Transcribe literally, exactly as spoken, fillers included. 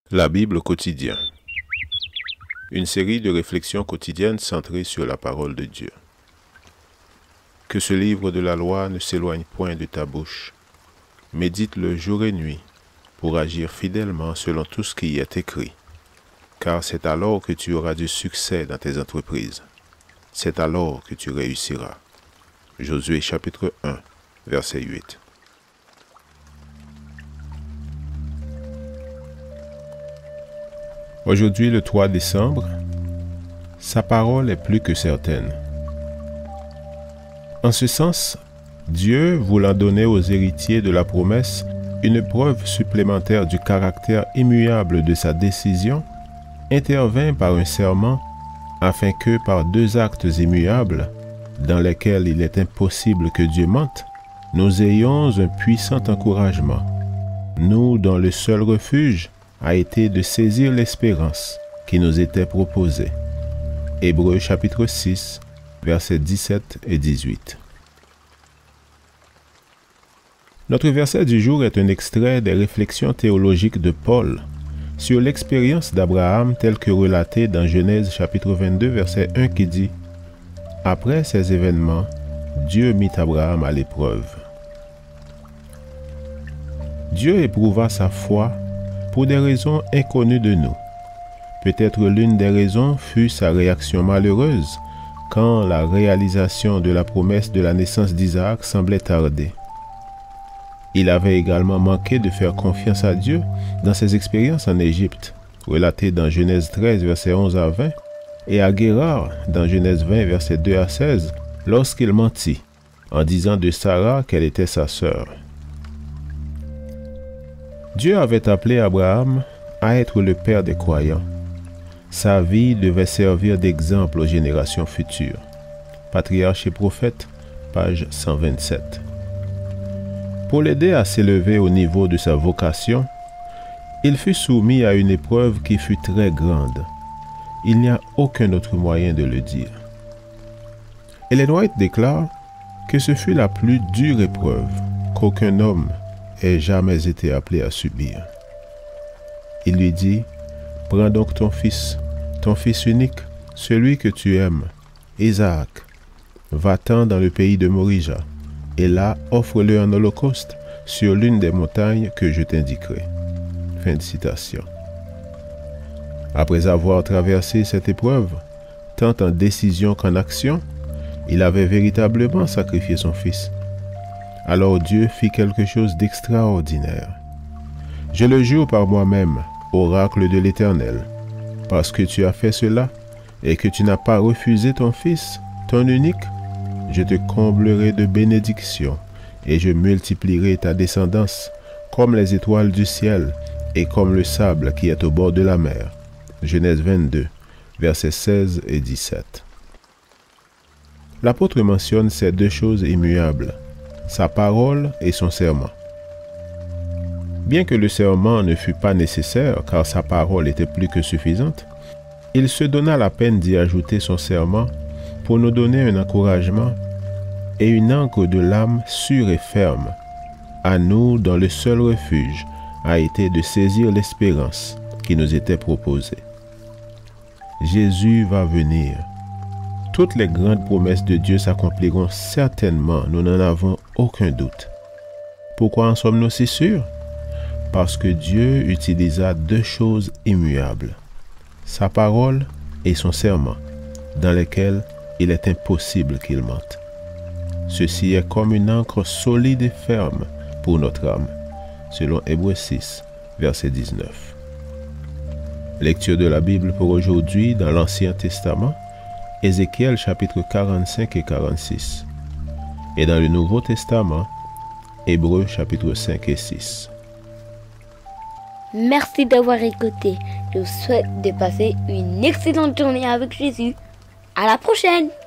La Bible quotidien. Une série de réflexions quotidiennes centrées sur la parole de Dieu. Que ce livre de la loi ne s'éloigne point de ta bouche. Médite-le jour et nuit, pour agir fidèlement selon tout ce qui y est écrit. Car c'est alors que tu auras du succès dans tes entreprises. C'est alors que tu réussiras. Josué chapitre un, verset huit. Aujourd'hui, le trois décembre, sa parole est plus que certaine. En ce sens, Dieu, voulant donner aux héritiers de la promesse une preuve supplémentaire du caractère immuable de sa décision, intervint par un serment afin que par deux actes immuables, dans lesquels il est impossible que Dieu mente, nous ayons un puissant encouragement, nous dont le seul refuge a été de saisir l'espérance qui nous était proposée. Hébreux chapitre six, versets dix-sept et dix-huit. Notre verset du jour est un extrait des réflexions théologiques de Paul sur l'expérience d'Abraham telle que relatée dans Genèse chapitre vingt-deux, verset un qui dit « Après ces événements, Dieu mit Abraham à l'épreuve. » Dieu éprouva sa foi pour des raisons inconnues de nous. Peut-être l'une des raisons fut sa réaction malheureuse quand la réalisation de la promesse de la naissance d'Isaac semblait tarder. Il avait également manqué de faire confiance à Dieu dans ses expériences en Égypte, relatées dans Genèse treize, versets onze à vingt, et à Guérar dans Genèse vingt, versets deux à seize, lorsqu'il mentit, en disant de Sarah qu'elle était sa sœur. Dieu avait appelé Abraham à être le père des croyants. Sa vie devait servir d'exemple aux générations futures. Patriarche et prophète, page cent vingt-sept. Pour l'aider à s'élever au niveau de sa vocation, il fut soumis à une épreuve qui fut très grande. Il n'y a aucun autre moyen de le dire. Ellen White déclare que ce fut la plus dure épreuve qu'aucun homme ait jamais été appelé à subir. Il lui dit, « Prends donc ton fils, ton fils unique, celui que tu aimes, Isaac, va-t'en dans le pays de Morija, et là offre-le en holocauste sur l'une des montagnes que je t'indiquerai. » Fin de citation. Après avoir traversé cette épreuve, tant en décision qu'en action, il avait véritablement sacrifié son fils. Alors Dieu fit quelque chose d'extraordinaire. « Je le jure par moi-même, oracle de l'Éternel, parce que tu as fait cela et que tu n'as pas refusé ton fils, ton unique, je te comblerai de bénédictions et je multiplierai ta descendance comme les étoiles du ciel et comme le sable qui est au bord de la mer. » Genèse vingt-deux, versets seize et dix-sept. L'apôtre mentionne ces deux choses immuables, sa parole et son serment. Bien que le serment ne fût pas nécessaire car sa parole était plus que suffisante, il se donna la peine d'y ajouter son serment pour nous donner un encouragement et une ancre de l'âme sûre et ferme, à nous dont le seul refuge a été de saisir l'espérance qui nous était proposée. Jésus va venir. Toutes les grandes promesses de Dieu s'accompliront certainement, nous n'en avons aucun doute. Pourquoi en sommes-nous si sûrs? Parce que Dieu utilisa deux choses immuables, sa parole et son serment, dans lesquels il est impossible qu'il mente. Ceci est comme une ancre solide et ferme pour notre âme, selon Hébreux six, verset dix-neuf. Lecture de la Bible pour aujourd'hui dans l'Ancien Testament, Ézéchiel chapitre quarante-cinq et quarante-six. Et dans le Nouveau Testament, Hébreux chapitre cinq et six. Merci d'avoir écouté. Je vous souhaite de passer une excellente journée avec Jésus. À la prochaine!